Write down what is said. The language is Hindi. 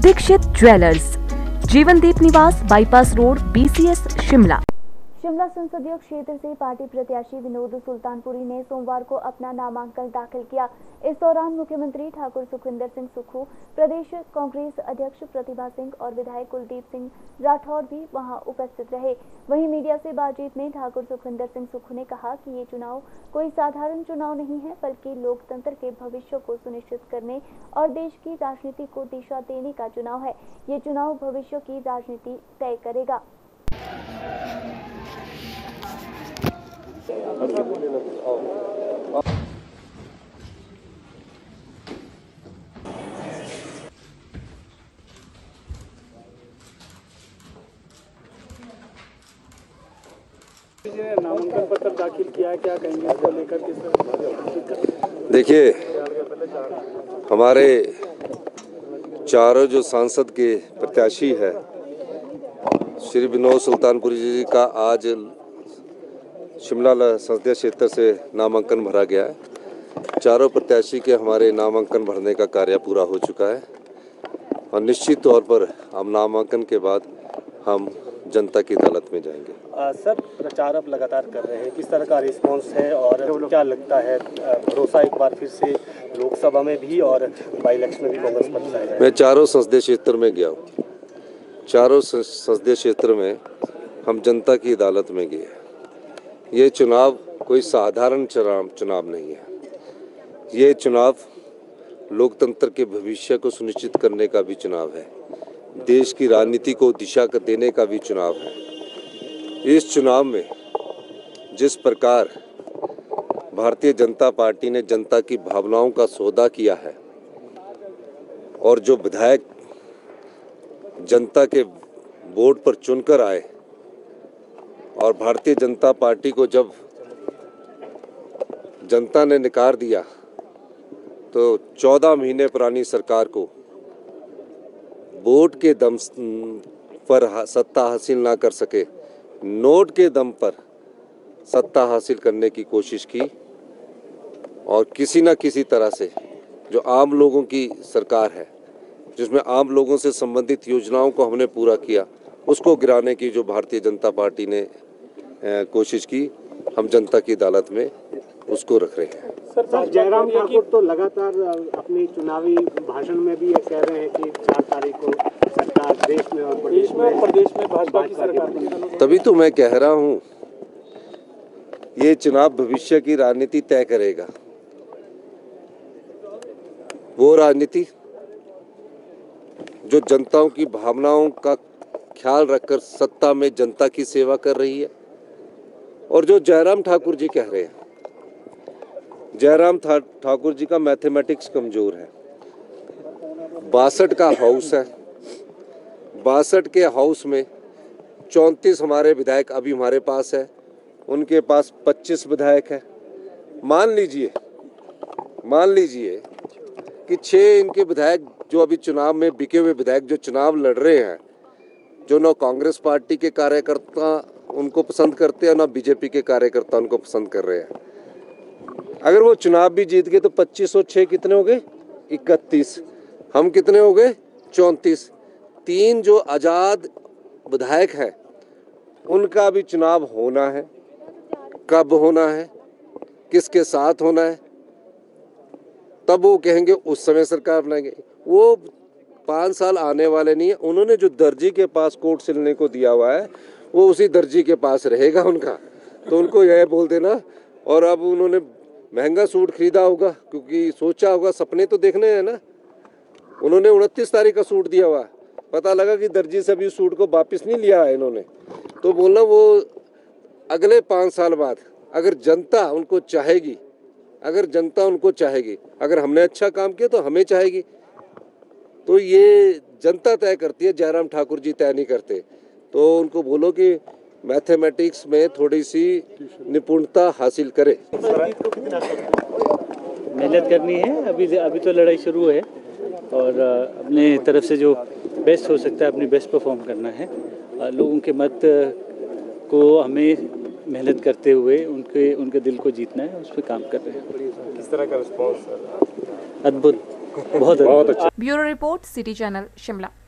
Dixit jewellers, Jeevandeep Niwas, bypass road, BCS, Shimla. Shimla संसदीय क्षेत्र से पार्टी प्रत्याशी विनोद सुल्तानपुरी ने सोमवार को अपना नामांकन दाखिल किया। इस दौरान मुख्यमंत्री ठाकुर सुखविंदर सिंह सुक्खू, प्रदेश कांग्रेस अध्यक्ष प्रतिभा सिंह और विधायक कुलदीप सिंह राठौर भी वहां उपस्थित रहे। वहीं मीडिया से बातचीत में ठाकुर सुखविंदर सिंह सुक्खू ने कहा कि ये चुनाव कोई साधारण चुनाव नहीं है, बल्कि लोकतंत्र के भविष्य को सुनिश्चित करने और देश की राजनीति को दिशा देने का चुनाव है। ये चुनाव भविष्य की राजनीति तय करेगा। नामांकन पत्र दाखिल किया है, क्या कहेंगे इसको लेकर के? देखिए, हमारे चारों जो सांसद के प्रत्याशी है, श्री विनोद सुल्तानपुरी जी का आज शिमला संसदीय क्षेत्र से नामांकन भरा गया है। चारों प्रत्याशी के हमारे नामांकन भरने का कार्य पूरा हो चुका है और निश्चित तौर पर हम नामांकन के बाद हम जनता की अदालत में जाएंगे। सर, प्रचार अब लगातार कर रहे हैं, किस तरह का रिस्पांस है और क्या लगता है भरोसा एक बार फिर से लोकसभा में भी और बाई इलेक्शन में भी कांग्रेस पर जाएगा? मैं चारों संसदीय क्षेत्र में गया हूँ। चारों संसदीय क्षेत्र में हम जनता की अदालत में गए। ये चुनाव कोई साधारण चुनाव नहीं है। ये चुनाव लोकतंत्र के भविष्य को सुनिश्चित करने का भी चुनाव है। देश की राजनीति को दिशा देने का भी चुनाव है। इस चुनाव में जिस प्रकार भारतीय जनता पार्टी ने जनता की भावनाओं का सौदा किया है और जो विधायक जनता के वोट पर चुनकर आए और भारतीय जनता पार्टी को जब जनता ने नकार दिया तो 14 महीने पुरानी सरकार को वोट के दम पर सत्ता हासिल ना कर सके, नोट के दम पर सत्ता हासिल करने की कोशिश की और किसी न किसी तरह से जो आम लोगों की सरकार है, जिसमें आम लोगों से संबंधित योजनाओं को हमने पूरा किया, उसको गिराने की जो भारतीय जनता पार्टी ने कोशिश की, हम जनता की अदालत में उसको रख रहे हैं। सर, जयराम ठाकुर तो लगातार अपनी चुनावी भाषण में भी ये कह रहे हैं कि 4 तारीख को सरकार देश में और प्रदेश में भाजपा की सरकार। तभी तो मैं कह रहा हूँ, ये चुनाव भविष्य की राजनीति तय करेगा। वो राजनीति जो जनताओं की भावनाओं का ख्याल रखकर सत्ता में जनता की सेवा कर रही है। और जो जयराम ठाकुर जी कह रहे हैं, जयराम ठाकुर जी का मैथमेटिक्स कमजोर है। 62 का हाउस है, 62 के हाउस में 34 हमारे विधायक अभी हमारे पास है, उनके पास 25 विधायक है। मान लीजिए कि 6 इनके विधायक जो अभी चुनाव में बिके हुए विधायक जो चुनाव लड़ रहे हैं, जो न कांग्रेस पार्टी के कार्यकर्ता उनको पसंद करते हैं, न बीजेपी के कार्यकर्ता उनको पसंद कर रहे हैं। अगर वो चुनाव भी जीत गए तो 25 और 6 कितने हो गए? 31। हम कितने हो गए? 34। 3 जो आज़ाद विधायक हैं उनका भी चुनाव होना है। कब होना है, किसके साथ होना है, तब वो कहेंगे उस समय सरकार बनाएंगे। वो 5 साल आने वाले नहीं है। उन्होंने जो दर्जी के पास कोट सिलने को दिया हुआ है वो उसी दर्जी के पास रहेगा उनका, तो उनको यह बोल देना। और अब उन्होंने महंगा सूट खरीदा होगा क्योंकि सोचा होगा, सपने तो देखने हैं ना। उन्होंने 29 तारीख का सूट दिया हुआ, पता लगा कि दर्जी से अभी उस सूट को वापस नहीं लिया है इन्होंने। तो बोलना वो अगले 5 साल बाद अगर जनता उनको चाहेगी, अगर हमने अच्छा काम किया तो हमें चाहेगी। तो ये जनता तय करती है, जयराम ठाकुर जी तय नहीं करते। तो उनको बोलो कि मैथमेटिक्स में थोड़ी सी निपुणता हासिल करे। मेहनत करनी है, अभी तो लड़ाई शुरू है और अपने तरफ से जो बेस्ट हो सकता है अपनी बेस्ट परफॉर्म करना है। लोगों के मत को हमें मेहनत करते हुए उनके दिल को जीतना है, उस पर काम कर रहे हैं। किस तरह का रिस्पॉन्स? अद्भुत। बहुत अच्छा। Bureau report, city channel, Shimla.